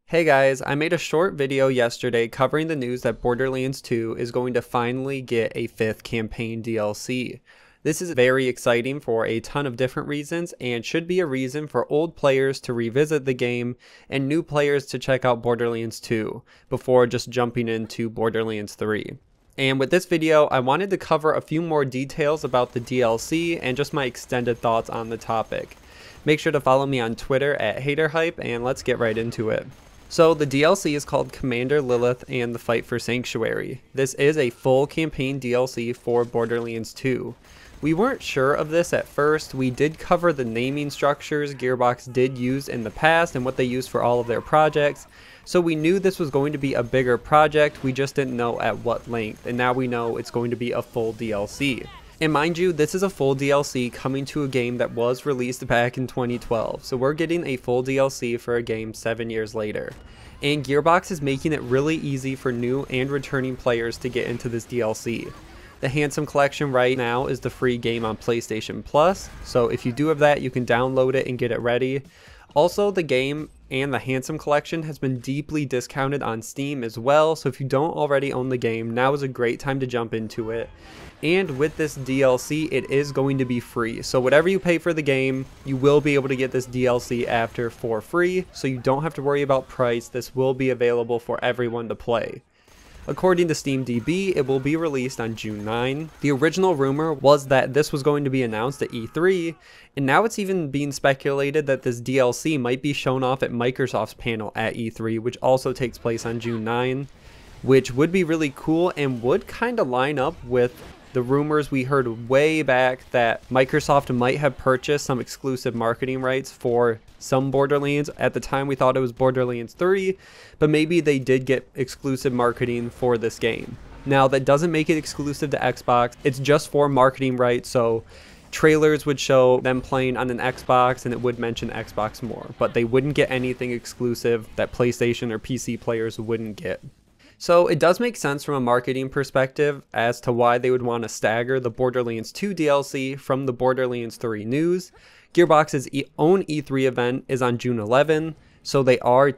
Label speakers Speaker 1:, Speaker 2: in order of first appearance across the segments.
Speaker 1: Hey guys, I made a short video yesterday covering the news that Borderlands 2 is going to finally get a 5th campaign DLC. This is very exciting for a ton of different reasons and should be a reason for old players to revisit the game and new players to check out Borderlands 2 before just jumping into Borderlands 3. And with this video, I wanted to cover a few more details about the DLC and just my extended thoughts on the topic. Make sure to follow me on Twitter at HaterHype and let's get right into it. So the DLC is called Commander Lilith and the Fight for Sanctuary. This is a full campaign DLC for Borderlands 2. We weren't sure of this at first. We did cover the naming structures Gearbox did use in the past and what they use for all of their projects. So we knew this was going to be a bigger project, we just didn't know at what length, and now we know it's going to be a full DLC. And mind you, this is a full DLC coming to a game that was released back in 2012, so we're getting a full DLC for a game 7 years later. And Gearbox is making it really easy for new and returning players to get into this DLC. The Handsome Collection right now is the free game on PlayStation Plus, so if you do have that, you can download it and get it ready. Also, the game and the Handsome Collection has been deeply discounted on Steam as well, so if you don't already own the game, now is a great time to jump into it. And with this DLC, it is going to be free, so whatever you pay for the game, you will be able to get this DLC after for free, so you don't have to worry about price. This will be available for everyone to play. According to SteamDB, it will be released on June 9. The original rumor was that this was going to be announced at E3, and now it's even being speculated that this DLC might be shown off at Microsoft's panel at E3, which also takes place on June 9, which would be really cool and would kind of line up with the rumors we heard way back that Microsoft might have purchased some exclusive marketing rights for some Borderlands. At the time we thought it was Borderlands 3, but maybe they did get exclusive marketing for this game. Now that doesn't make it exclusive to Xbox, it's just for marketing rights, so trailers would show them playing on an Xbox and it would mention Xbox more, but they wouldn't get anything exclusive that PlayStation or PC players wouldn't get. So it does make sense from a marketing perspective as to why they would want to stagger the Borderlands 2 DLC from the Borderlands 3 news. Gearbox's own E3 event is on June 11, so they are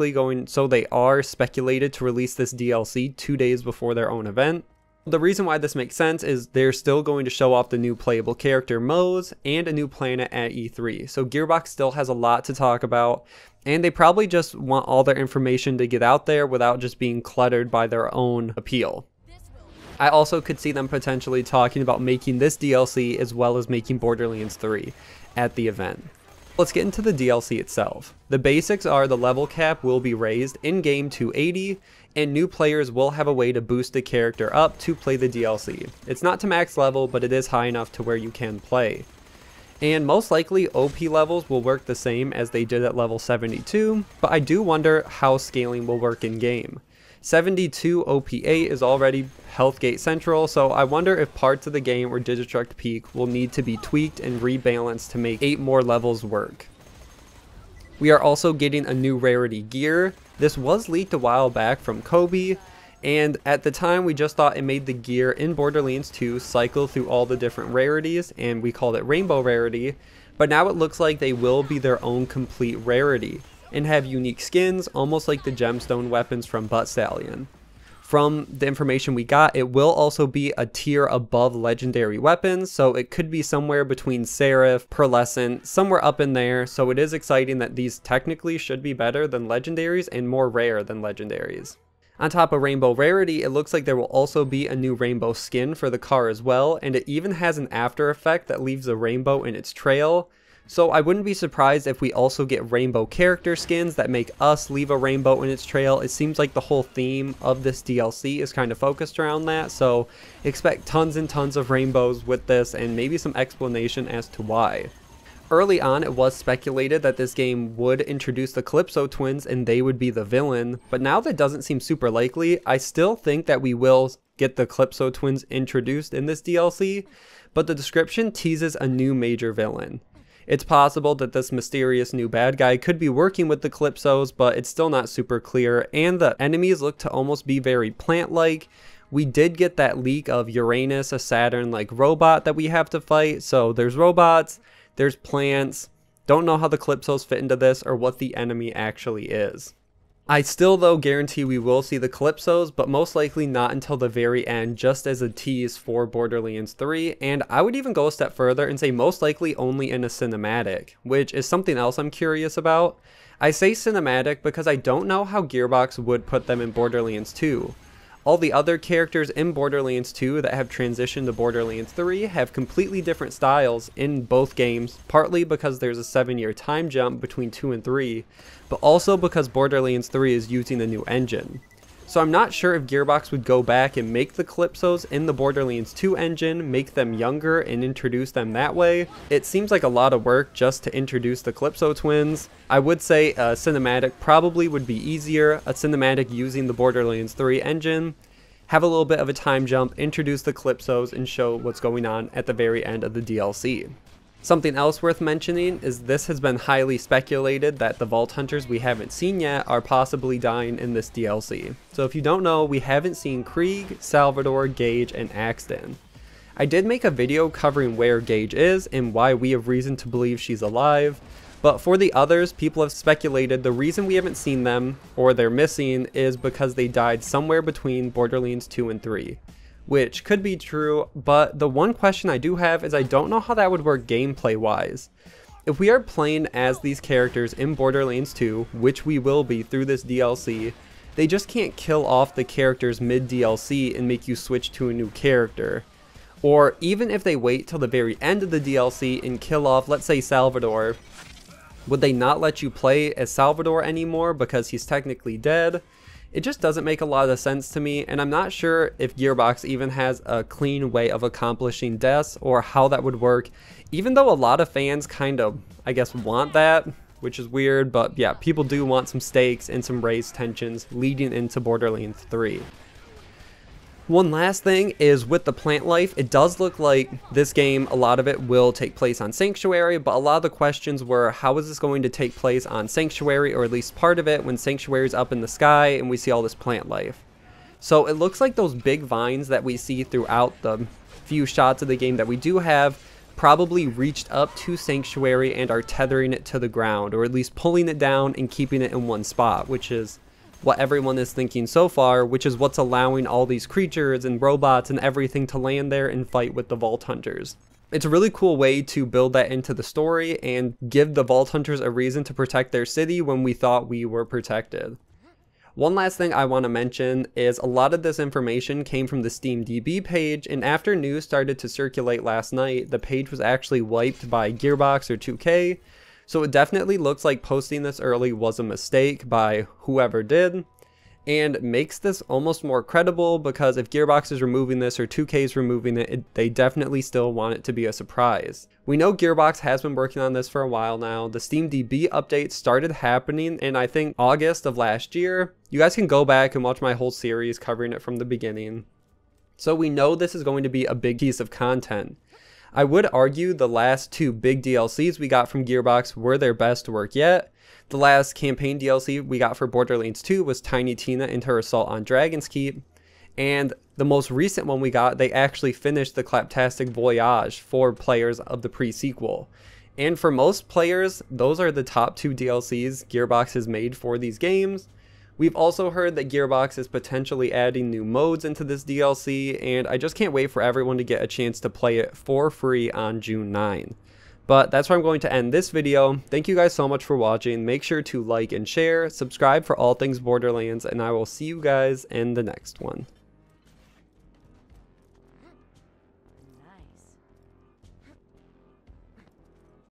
Speaker 1: speculated to release this DLC 2 days before their own event. The reason why this makes sense is they're still going to show off the new playable character modes and a new planet at E3. So Gearbox still has a lot to talk about, and they probably just want all their information to get out there without just being cluttered by their own appeal. I also could see them potentially talking about making this DLC as well as making Borderlands 3 at the event. Let's get into the DLC itself. The basics are the level cap will be raised in-game to 80, and new players will have a way to boost the character up to play the DLC. It's not to max level, but it is high enough to where you can play. And most likely OP levels will work the same as they did at level 72, but I do wonder how scaling will work in game. 72 OP8 is already Healthgate Central, so I wonder if parts of the game where Digistruct Peak will need to be tweaked and rebalanced to make 8 more levels work. We are also getting a new Rarity gear. This was leaked a while back from Kobe, and at the time we just thought it made the gear in Borderlands 2 cycle through all the different rarities, and we called it Rainbow Rarity, but now it looks like they will be their own complete rarity and have unique skins, almost like the gemstone weapons from Butt Stallion. From the information we got, it will also be a tier above legendary weapons, so it could be somewhere between Seraph, Pearlescent, somewhere up in there, so it is exciting that these technically should be better than legendaries and more rare than legendaries. On top of Rainbow Rarity, it looks like there will also be a new rainbow skin for the car as well, and it even has an after effect that leaves a rainbow in its trail. So I wouldn't be surprised if we also get rainbow character skins that make us leave a rainbow in its trail. It seems like the whole theme of this DLC is kind of focused around that, so expect tons and tons of rainbows with this and maybe some explanation as to why. Early on, it was speculated that this game would introduce the Calypso twins and they would be the villain, but now that doesn't seem super likely. I still think that we will get the Calypso twins introduced in this DLC, but the description teases a new major villain. It's possible that this mysterious new bad guy could be working with the Calypsos, but it's still not super clear, and the enemies look to almost be very plant-like. We did get that leak of Uranus, a Saturn-like robot that we have to fight, so there's robots, there's plants. Don't know how the Calypsos fit into this or what the enemy actually is. I still though guarantee we will see the Calypsos, but most likely not until the very end, just as a tease for Borderlands 3, and I would even go a step further and say most likely only in a cinematic, which is something else I'm curious about. I say cinematic because I don't know how Gearbox would put them in Borderlands 2. All the other characters in Borderlands 2 that have transitioned to Borderlands 3 have completely different styles in both games, partly because there's a 7-year time jump between 2 and 3, but also because Borderlands 3 is using a new engine. So I'm not sure if Gearbox would go back and make the Calypsos in the Borderlands 2 engine, make them younger and introduce them that way. It seems like a lot of work just to introduce the Calypso twins. I would say a cinematic probably would be easier, a cinematic using the Borderlands 3 engine, have a little bit of a time jump, introduce the Calypsos and show what's going on at the very end of the DLC. Something else worth mentioning is this has been highly speculated that the Vault Hunters we haven't seen yet are possibly dying in this DLC. So if you don't know, we haven't seen Krieg, Salvador, Gage, and Axton. I did make a video covering where Gage is and why we have reason to believe she's alive, but for the others, people have speculated the reason we haven't seen them, or they're missing, is because they died somewhere between Borderlands 2 and 3. Which could be true, but the one question I do have is I don't know how that would work gameplay wise. If we are playing as these characters in Borderlands 2, which we will be through this DLC, they just can't kill off the characters mid DLC and make you switch to a new character. Or even if they wait till the very end of the DLC and kill off, let's say, Salvador, would they not let you play as Salvador anymore because he's technically dead? It just doesn't make a lot of sense to me, and I'm not sure if Gearbox even has a clean way of accomplishing deaths or how that would work, even though a lot of fans kind of, I guess, want that, which is weird, but yeah, people do want some stakes and some raised tensions leading into Borderlands 3. One last thing is with the plant life, it does look like this game, a lot of it will take place on Sanctuary, but a lot of the questions were how is this going to take place on Sanctuary, or at least part of it when Sanctuary is up in the sky and we see all this plant life. So it looks like those big vines that we see throughout the few shots of the game that we do have probably reached up to Sanctuary and are tethering it to the ground, or at least pulling it down and keeping it in one spot, which is what everyone is thinking so far, which is what's allowing all these creatures and robots and everything to land there and fight with the Vault Hunters. It's a really cool way to build that into the story and give the Vault Hunters a reason to protect their city when we thought we were protected. One last thing I want to mention is a lot of this information came from the SteamDB page, and after news started to circulate last night, the page was actually wiped by Gearbox or 2K. So it definitely looks like posting this early was a mistake by whoever did, and makes this almost more credible because if Gearbox is removing this or 2K is removing it, they definitely still want it to be a surprise. We know Gearbox has been working on this for a while now. The SteamDB update started happening in I think August of last year. You guys can go back and watch my whole series covering it from the beginning. So we know this is going to be a big piece of content. I would argue the last two big DLCs we got from Gearbox were their best work yet. The last campaign DLC we got for Borderlands 2 was Tiny Tina and her assault on Dragon's Keep, and the most recent one we got, they actually finished the Claptastic Voyage for players of the pre-sequel. And for most players, those are the top two DLCs Gearbox has made for these games. We've also heard that Gearbox is potentially adding new modes into this DLC, and I just can't wait for everyone to get a chance to play it for free on June 9. But that's where I'm going to end this video. Thank you guys so much for watching. Make sure to like and share, subscribe for all things Borderlands, and I will see you guys in the next one.